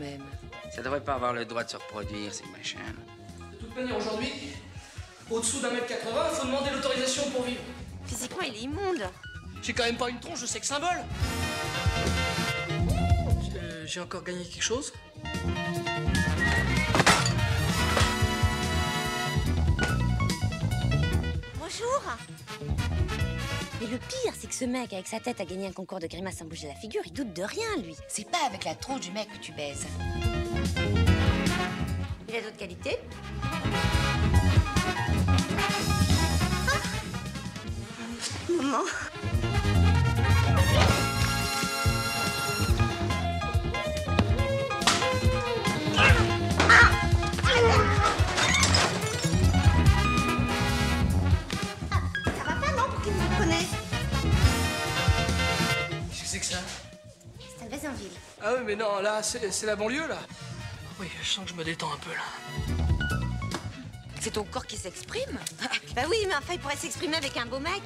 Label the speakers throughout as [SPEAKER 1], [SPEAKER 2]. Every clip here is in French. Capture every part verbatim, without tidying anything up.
[SPEAKER 1] même.
[SPEAKER 2] Ça devrait pas avoir le droit de se reproduire, ces machins.
[SPEAKER 3] De toute manière, aujourd'hui, au-dessous d'un mètre quatre-vingts, il faut demander l'autorisation pour vivre.
[SPEAKER 1] Physiquement, il est immonde.
[SPEAKER 3] J'ai quand même pas une tronche de sexe symbole. J'ai encore gagné quelque chose.
[SPEAKER 1] Bonjour. Mais le pire, c'est que ce mec, avec sa tête, a gagné un concours de grimaces sans bouger la figure. Il doute de rien, lui.
[SPEAKER 4] C'est pas avec la tronche du mec que tu baises.
[SPEAKER 1] Il a d'autres qualités. Ah. Maman.
[SPEAKER 3] Qu'est-ce que c'est que ça?
[SPEAKER 1] C'est un Vaisonville.
[SPEAKER 3] Ah oui, mais non, là, c'est la banlieue, là. Oui, je sens que je me détends un peu, là.
[SPEAKER 1] C'est ton corps qui s'exprime? Bah oui, mais enfin, il pourrait s'exprimer avec un beau mec.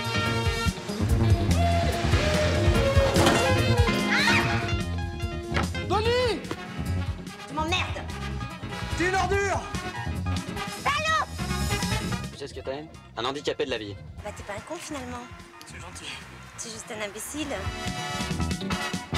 [SPEAKER 3] Bonnie!
[SPEAKER 1] Tu m'emmerdes.
[SPEAKER 3] T'es une ordure!
[SPEAKER 1] Salaud!
[SPEAKER 5] Tu sais ce que t'es? Un handicapé de la vie.
[SPEAKER 1] Bah t'es pas un con, finalement.
[SPEAKER 3] C'est gentil.
[SPEAKER 1] C'est juste un imbécile.